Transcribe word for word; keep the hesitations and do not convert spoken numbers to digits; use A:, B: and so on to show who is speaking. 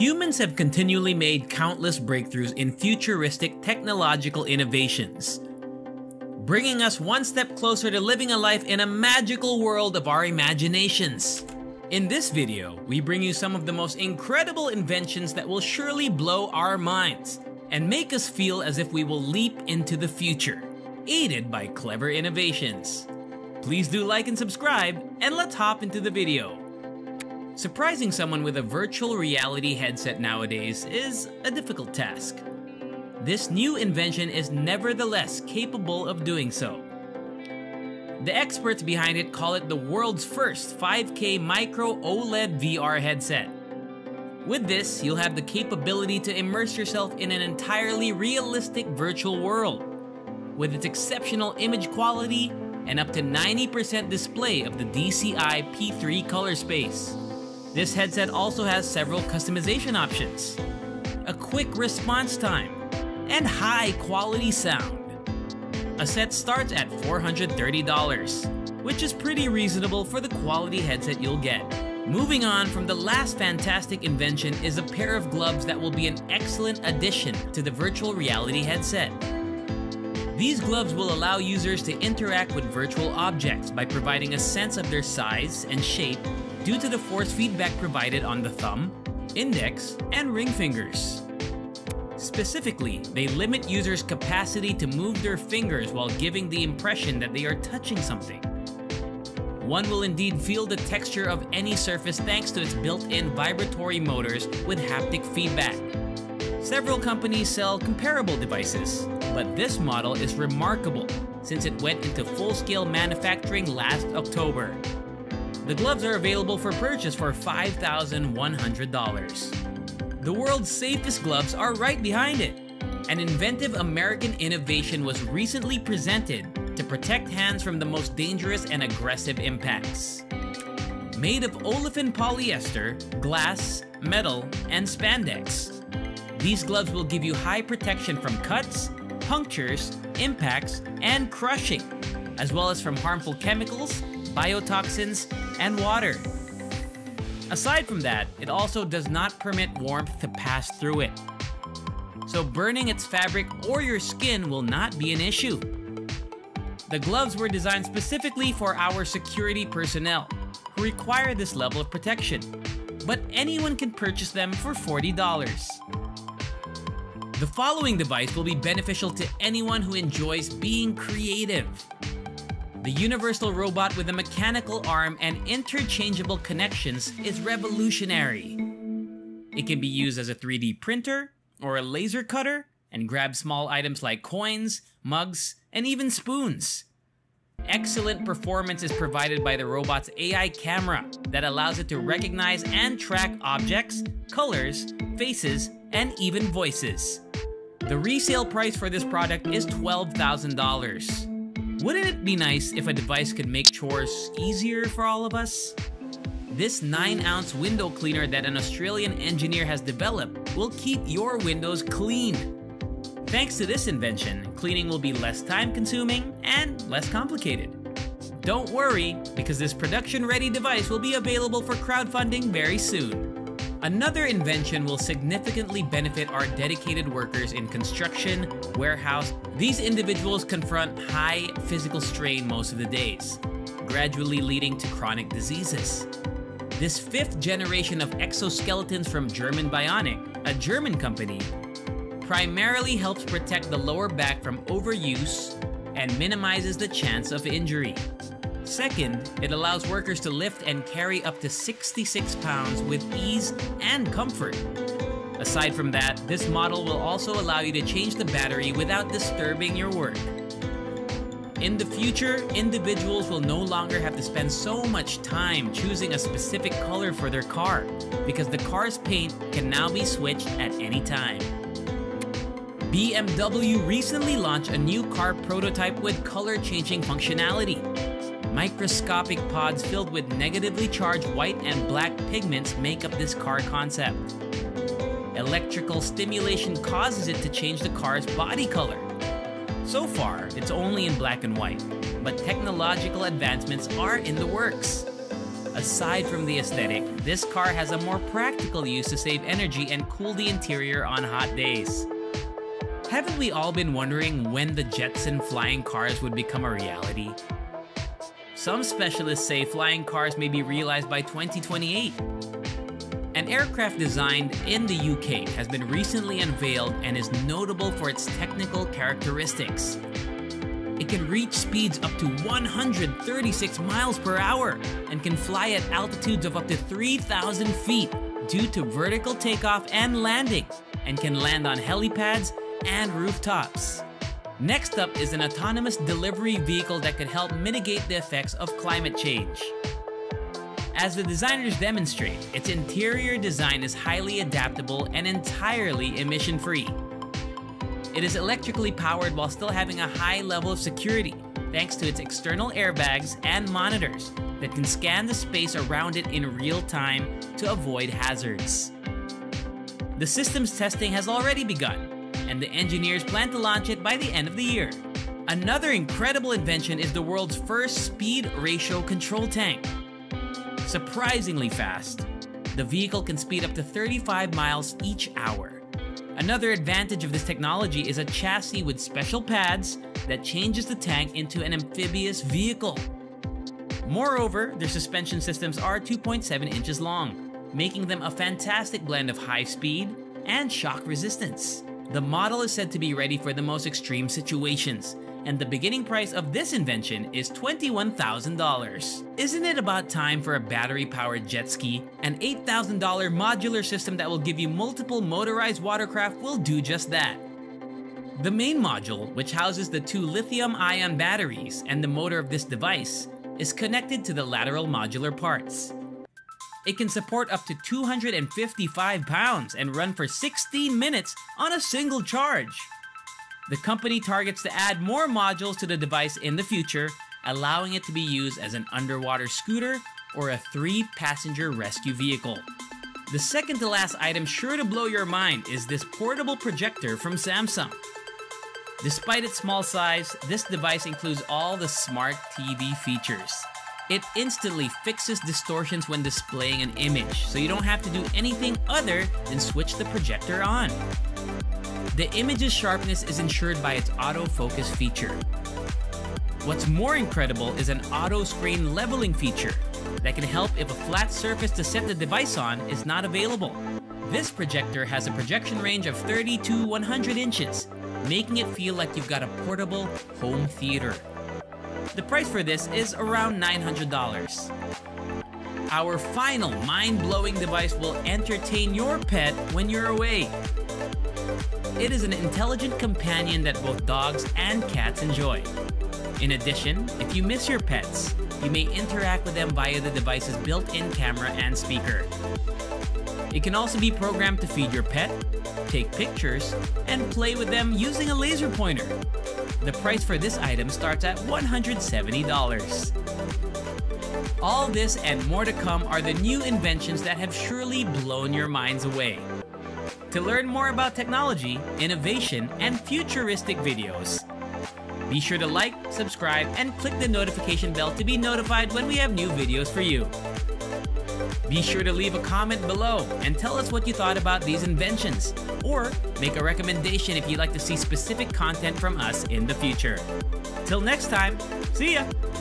A: Humans have continually made countless breakthroughs in futuristic technological innovations, bringing us one step closer to living a life in a magical world of our imaginations. In this video, we bring you some of the most incredible inventions that will surely blow our minds and make us feel as if we will leap into the future, aided by clever innovations. Please do like and subscribe, and let's hop into the video. Surprising someone with a virtual reality headset nowadays is a difficult task. This new invention is nevertheless capable of doing so. The experts behind it call it the world's first five K micro OLED V R headset. With this, you'll have the capability to immerse yourself in an entirely realistic virtual world, with its exceptional image quality and up to ninety percent display of the D C I P three color space. This headset also has several customization options, a quick response time, and high quality sound. A set starts at four hundred thirty dollars, which is pretty reasonable for the quality headset you'll get. Moving on from the last fantastic invention is a pair of gloves that will be an excellent addition to the virtual reality headset. These gloves will allow users to interact with virtual objects by providing a sense of their size and shape due to the force feedback provided on the thumb, index, and ring fingers. Specifically, they limit users' capacity to move their fingers while giving the impression that they are touching something. One will indeed feel the texture of any surface thanks to its built-in vibratory motors with haptic feedback. Several companies sell comparable devices, but this model is remarkable since it went into full-scale manufacturing last October. The gloves are available for purchase for five thousand one hundred dollars. The world's safest gloves are right behind it. An inventive American innovation was recently presented to protect hands from the most dangerous and aggressive impacts. Made of olefin polyester, glass, metal, and spandex, these gloves will give you high protection from cuts, punctures, impacts, and crushing, as well as from harmful chemicals, biotoxins, and water. Aside from that, it also does not permit warmth to pass through it, so burning its fabric or your skin will not be an issue. The gloves were designed specifically for our security personnel, who require this level of protection, but anyone can purchase them for forty dollars. The following device will be beneficial to anyone who enjoys being creative. The universal robot with a mechanical arm and interchangeable connections is revolutionary. It can be used as a three D printer or a laser cutter and grab small items like coins, mugs, and even spoons. Excellent performance is provided by the robot's A I camera that allows it to recognize and track objects, colors, faces, and even voices. The resale price for this product is twelve thousand dollars. Wouldn't it be nice if a device could make chores easier for all of us? This nine ounce window cleaner that an Australian engineer has developed will keep your windows clean. Thanks to this invention, cleaning will be less time-consuming and less complicated. Don't worry, because this production-ready device will be available for crowdfunding very soon. Another invention will significantly benefit our dedicated workers in construction, warehouse. These individuals confront high physical strain most of the days, gradually leading to chronic diseases. This fifth generation of exoskeletons from German Bionic, a German company, primarily helps protect the lower back from overuse and minimizes the chance of injury. Second, it allows workers to lift and carry up to sixty-six pounds with ease and comfort. Aside from that, this model will also allow you to change the battery without disturbing your work. In the future, individuals will no longer have to spend so much time choosing a specific color for their car, because the car's paint can now be switched at any time. B M W recently launched a new car prototype with color-changing functionality. Microscopic pods filled with negatively charged white and black pigments make up this car concept. Electrical stimulation causes it to change the car's body color. So far, it's only in black and white, but technological advancements are in the works. Aside from the aesthetic, this car has a more practical use to save energy and cool the interior on hot days. Haven't we all been wondering when the Jetson flying cars would become a reality? Some specialists say flying cars may be realized by twenty twenty-eight. An aircraft designed in the U K has been recently unveiled and is notable for its technical characteristics. It can reach speeds up to one hundred thirty-six miles per hour and can fly at altitudes of up to three thousand feet due to vertical takeoff and landing, and can land on helipads and rooftops. Next up is an autonomous delivery vehicle that could help mitigate the effects of climate change. As the designers demonstrate, its interior design is highly adaptable and entirely emission-free. It is electrically powered while still having a high level of security, thanks to its external airbags and monitors that can scan the space around it in real time to avoid hazards. The system's testing has already begun, and the engineers plan to launch it by the end of the year. Another incredible invention is the world's first speed ratio control tank. Surprisingly fast, the vehicle can speed up to thirty-five miles each hour. Another advantage of this technology is a chassis with special pads that changes the tank into an amphibious vehicle. Moreover, their suspension systems are two point seven inches long, making them a fantastic blend of high speed and shock resistance. The model is said to be ready for the most extreme situations, and the beginning price of this invention is twenty-one thousand dollars. Isn't it about time for a battery-powered jet ski? An eight thousand dollar modular system that will give you multiple motorized watercraft will do just that. The main module, which houses the two lithium-ion batteries and the motor of this device, is connected to the lateral modular parts. It can support up to two hundred fifty-five pounds and run for sixteen minutes on a single charge. The company targets to add more modules to the device in the future, allowing it to be used as an underwater scooter or a three-passenger rescue vehicle. The second to last item sure to blow your mind is this portable projector from Samsung. Despite its small size, this device includes all the smart T V features. It instantly fixes distortions when displaying an image, so you don't have to do anything other than switch the projector on. The image's sharpness is ensured by its autofocus feature. What's more incredible is an auto screen leveling feature that can help if a flat surface to set the device on is not available. This projector has a projection range of thirty to one hundred inches, making it feel like you've got a portable home theater. The price for this is around nine hundred dollars. Our final mind-blowing device will entertain your pet when you're away. It is an intelligent companion that both dogs and cats enjoy. In addition, if you miss your pets, you may interact with them via the device's built-in camera and speaker. It can also be programmed to feed your pet, take pictures, and play with them using a laser pointer. The price for this item starts at one hundred seventy dollars. All this and more to come are the new inventions that have surely blown your minds away. To learn more about technology, innovation, and futuristic videos, be sure to like, subscribe, and click the notification bell to be notified when we have new videos for you. Be sure to leave a comment below and tell us what you thought about these inventions, or make a recommendation if you'd like to see specific content from us in the future. Till next time, see ya!